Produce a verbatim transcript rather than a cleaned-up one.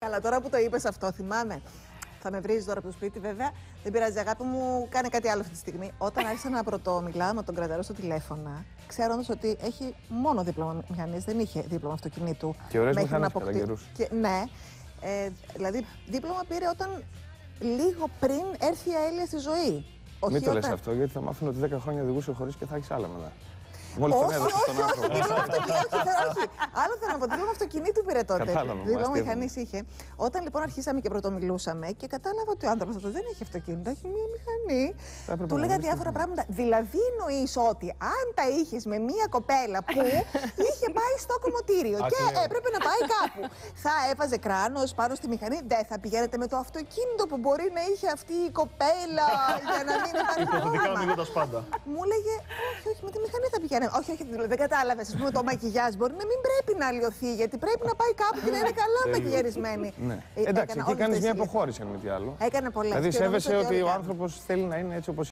Καλά, τώρα που το είπες αυτό, θυμάμαι. Θα με βρεις τώρα από το σπίτι, βέβαια. Δεν πειράζει, αγάπη μου, κάνε κάτι άλλο αυτή τη στιγμή. Όταν άρχισα να πρωτομιλάω με τον κραταρό στο τηλέφωνα, ξέροντας ότι έχει μόνο δίπλωμα μηχανής, δεν είχε δίπλωμα αυτοκινήτου. Και ωραίες μηχανές κατά καιρούς. Ναι, ε, δηλαδή δίπλωμα πήρε όταν λίγο πριν έρθει η αέλεια στη ζωή. Όχι Μην το όταν... λες αυτό, γιατί θα μάθουν ότι δέκα χρόνια οδηγούσε χωρίς και θα έχεις άλλα μετά. Μόλις όχι, τον έδωσε στον άνθρωπο. Όχι, όχι. Άλλο θέλω να πω, δίπλωμα αυτοκινήτου πήρε τότε. Δίπλωμα μηχανής είχε. Όταν λοιπόν αρχίσαμε και πρωτομιλούσαμε και κατάλαβα ότι ο άνθρωπος αυτό δεν έχει αυτοκίνητο, έχει μία μηχανή. Του λέγα διάφορα πράγματα. Δηλαδή εννοείς ότι αν τα είχες με μία κοπέλα που είχε πάει στο κομμωτήριο και έπρεπε να πάει κάπου, θα έβαζε κράνος πάνω στη μηχανή, δεν θα πηγαίνετε με το αυτοκίνητο που μπορεί να είχε αυτή η κοπέλα για να μην υπάρχει πρόβλημα. Υποθετικά μιλώντας πάντα. Μου έλεγε, όχι, όχι, με τη μηχανή θα πηγαίνει. Όχι, όχι, δεν κατάλαβε. Α πούμε, το μακιγιάζ μπορεί να μην πρέπει να αλλοιωθεί, γιατί πρέπει να πάει κάπου και να είναι καλά μακιγιαρισμένη. Ναι. Εντάξει, εκεί κάνει μια υποχώρηση αν μη τι άλλο. Έκανε πολλά. Δηλαδή, σέβεσαι ότι ο άνθρωπος θέλει να είναι έτσι όπως